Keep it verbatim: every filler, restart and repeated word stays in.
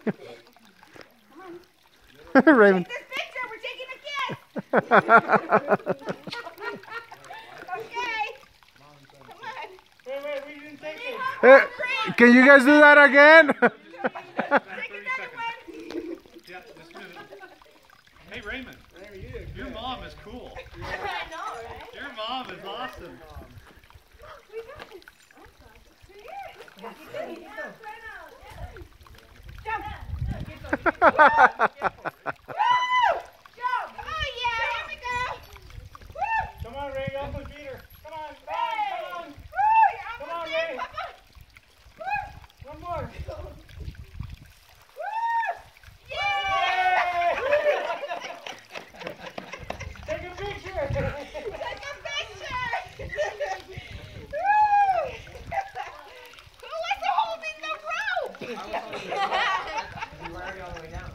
Raymond. Take this picture. We're taking a kiss. Okay. Come on. Wait, wait, we didn't take it. Hey, can you guys do that again? Take another one. Yeah, just a minute. Hey, Raymond. Your mom is cool. I know, right? Your mom is awesome. We got this. Come on, Ray, up with Peter. Come on, come on, come on. Come on, Ray. One more. Take a picture. Take a picture. Who was holding the rope? You were already all the way down.